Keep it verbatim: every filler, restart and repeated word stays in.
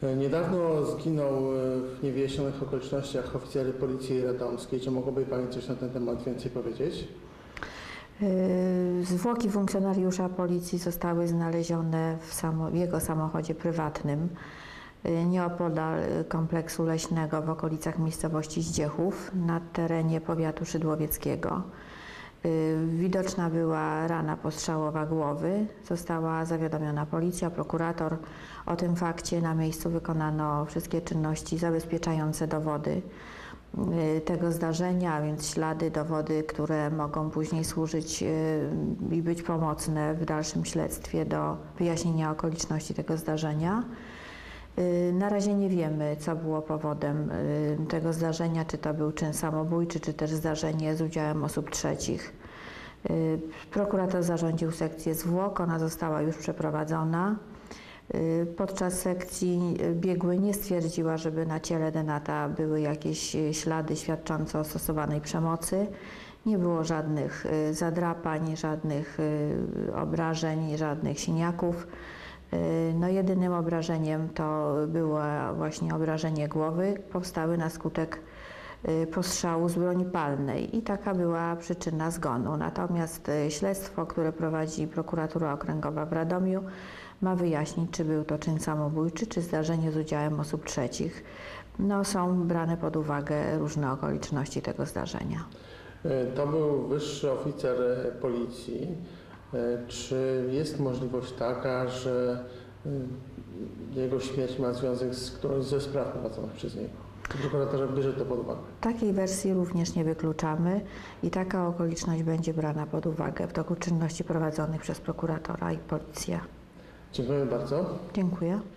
Niedawno zginął w niewyjaśnionych okolicznościach oficer Policji Radomskiej. Czy mogłaby Pani coś na ten temat więcej powiedzieć? Zwłoki funkcjonariusza policji zostały znalezione w, samo, w jego samochodzie prywatnym nieopodal kompleksu leśnego w okolicach miejscowości Zdziechów na terenie powiatu szydłowieckiego. Widoczna była rana postrzałowa głowy. Została zawiadomiona policja, prokurator. O tym fakcie na miejscu wykonano wszystkie czynności zabezpieczające dowody tego zdarzenia, a więc ślady, dowody, które mogą później służyć i być pomocne w dalszym śledztwie do wyjaśnienia okoliczności tego zdarzenia. Na razie nie wiemy, co było powodem tego zdarzenia, czy to był czyn samobójczy, czy też zdarzenie z udziałem osób trzecich. Prokurator zarządził sekcję zwłok, ona została już przeprowadzona. Podczas sekcji biegły nie stwierdziła, żeby na ciele Denata były jakieś ślady świadczące o stosowanej przemocy. Nie było żadnych zadrapań, żadnych obrażeń, żadnych siniaków. No, jedynym obrażeniem to było właśnie obrażenie głowy, powstały na skutek postrzału z broni palnej i taka była przyczyna zgonu. Natomiast śledztwo, które prowadzi prokuratura okręgowa w Radomiu, ma wyjaśnić, czy był to czyn samobójczy, czy zdarzenie z udziałem osób trzecich. No, są brane pod uwagę różne okoliczności tego zdarzenia. To był wyższy oficer policji. Czy jest możliwość taka, że jego śmierć ma związek z którąś ze spraw prowadzonych przez niego? Prokurator bierze to pod uwagę. Takiej wersji również nie wykluczamy i taka okoliczność będzie brana pod uwagę w toku czynności prowadzonych przez prokuratora i policję. Dziękuję bardzo. Dziękuję.